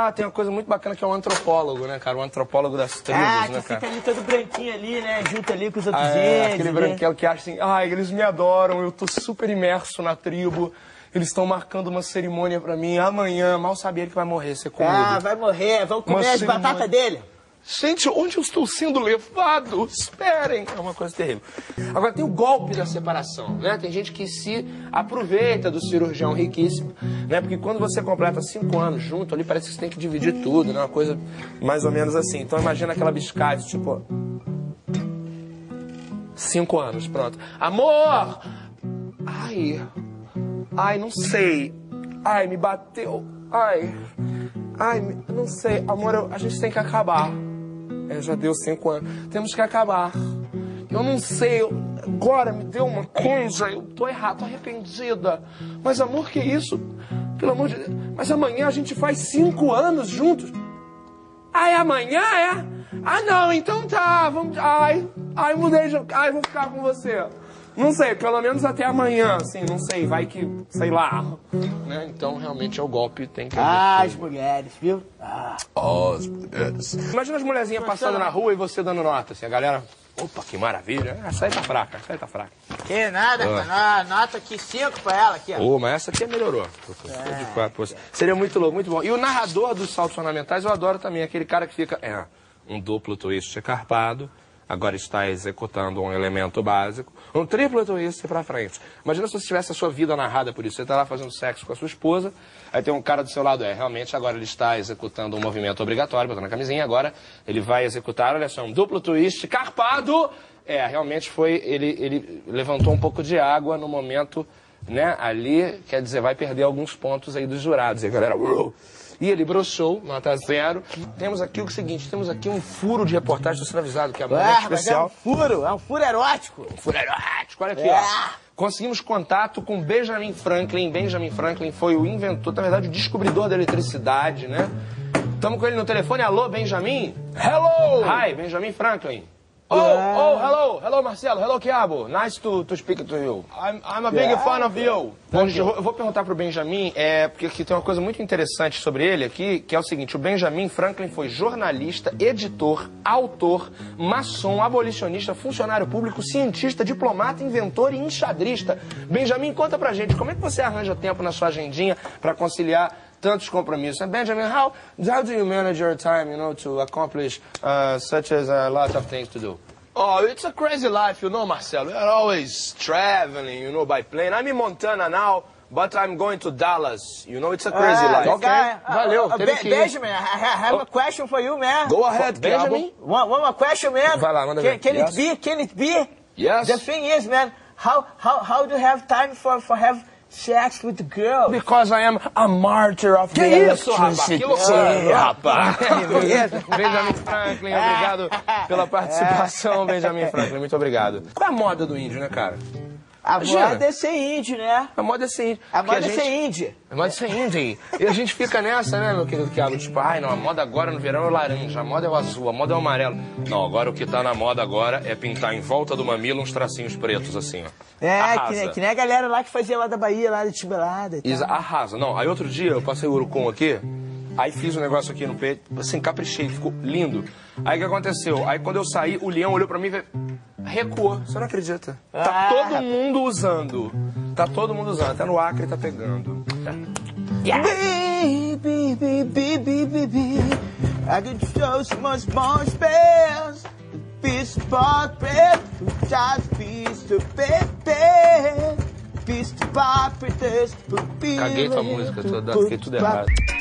Ah, tem uma coisa muito bacana que é o antropólogo, né, cara? O antropólogo das tribos, né, cara? Fica ali todo branquinho ali, né? Junto ali com os outros Aquele branquelo que acha assim, eles me adoram, eu tô super imerso na tribo, eles estão marcando uma cerimônia pra mim, amanhã, mal sabia ele que vai morrer, ser comido. Vai morrer, vão comer as batatas dele. Gente, onde eu estou sendo levado? Esperem! É uma coisa terrível. Agora, tem o golpe da separação, né? Tem gente que se aproveita do cirurgião riquíssimo, né? Porque quando você completa 5 anos junto, ali parece que você tem que dividir tudo, né? Uma coisa mais ou menos assim. Então, imagina aquela biscate, tipo... 5 anos, pronto. Amor! Ai, não sei. Ai, me bateu. Ai, não sei. Amor, a gente tem que acabar. Já deu 5 anos. Temos que acabar. Eu não sei. Agora me deu uma coisa. Eu tô errado, tô arrependida. Mas, amor, que isso? Pelo amor de Deus. Mas amanhã a gente faz 5 anos juntos. Amanhã é? Não, então tá. Vamos. Mudei de... vou ficar com você. Não sei, pelo menos até amanhã, assim, não sei, vai que, sei lá, né? Então, realmente, é o golpe, tem que... as mulheres, viu? As mulheres. Imagina as mulherzinhas passando na rua e você dando nota, assim, a galera... Opa, que maravilha. Essa aí tá fraca, Que nada, nota aqui 5 pra ela, aqui, ó. Mas essa aqui melhorou. De 4. Seria muito louco, muito bom. E o narrador dos saltos ornamentais eu adoro também, aquele cara que fica... um duplo twist carpado. Agora está executando um elemento básico, um triplo twist pra frente. Imagina se você tivesse a sua vida narrada por isso. Você está lá fazendo sexo com a sua esposa, aí tem um cara do seu lado, realmente agora ele está executando um movimento obrigatório, botando a camisinha, agora ele vai executar, olha só, um duplo twist carpado. Realmente foi, ele levantou um pouco de água no momento, né, ali, quer dizer, vai perder alguns pontos aí dos jurados. E a galera... E ele broxou, nota 0. Temos aqui o seguinte, temos aqui um furo de reportagem, estou sendo avisado que é muito especial. É um furo erótico. Olha aqui, ó. Conseguimos contato com Benjamin Franklin. Benjamin Franklin foi o inventor, na verdade, o descobridor da eletricidade, né? Estamos com ele no telefone. Alô, Benjamin? Hello! Hi, Benjamin Franklin. Hello, Marcelo. Hello, Quiabo. Nice to speak to you. I'm a big fan of you. Bom, eu vou perguntar pro Benjamin, porque aqui tem uma coisa muito interessante sobre ele aqui, que é o seguinte, o Benjamin Franklin foi jornalista, editor, autor, maçom, abolicionista, funcionário público, cientista, diplomata, inventor e enxadrista. Benjamin, conta pra gente, como é que você arranja tempo na sua agendinha pra conciliar tantos compromissos? Benjamin, how do you manage your time, to accomplish such as a lot of things to do? Oh, it's a crazy life, Marcelo. We are always traveling, by plane. I'm in Montana now, but I'm going to Dallas. It's a crazy life. Okay. Valeu. Benjamin, I have a question for you, man. Go ahead, Benjamin. One more question, man. Vai lá, manda ver. Can it be? Yes. The thing is, man, how do you have time for have sex with the girl? Because I am a martyr of the electricity. Que loucura, rapaz. Benjamin Franklin, obrigado pela participação, Benjamin Franklin, muito obrigado. Qual é a moda do índio, né, cara? A moda é ser índio, né? A moda é ser índio. A moda é ser índio. A moda é ser índio. E a gente fica nessa, né, meu querido Quiabo? Tipo, não, a moda agora no verão é o laranja, a moda é o azul, a moda é o amarelo. Não, agora o que tá na moda agora é pintar em volta do mamilo uns tracinhos pretos, assim, ó. Que nem a galera lá que fazia lá da Bahia, lá de Timbelada e tal. Arrasa. Não, aí outro dia eu passei o urucum aqui, aí fiz um negócio aqui no peito, assim, caprichei, ficou lindo. Aí o que aconteceu? Aí quando eu saí, o leão olhou pra mim e recuou. Você não acredita? Tá todo mundo usando. Até no Acre tá pegando. Baby, I can show some more small spells. Piece of bread, just piece of baby. Piece of bread, Caguei tua música toda, fiquei tudo errado.